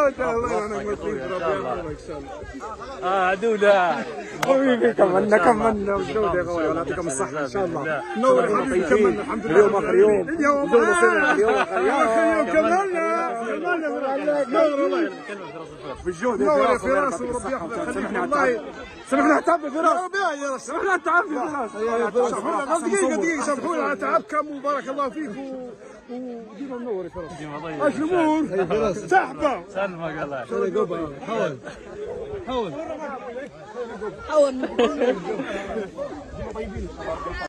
الله يعينك مسكين ربي يرحمك ان شاء الله. دوله حبيبي كملنا وجود يا خويا الله يعطيكم الصحة إن شاء الله. نور حبيبي كملنا الحمد لله. اليوم آخر يوم. اليوم آخر يوم كملنا نور والله. بالجهد نور يا فراس وربي يحفظك والله. سمحنا تعب يا فراس. يا رب سمحنا تعب يا فراس. دقيقة سامحونا على تعبكم وبارك الله فيك وديما منور يا فراس. ايش الأمور؟ سحبة. سلمك الله. حاول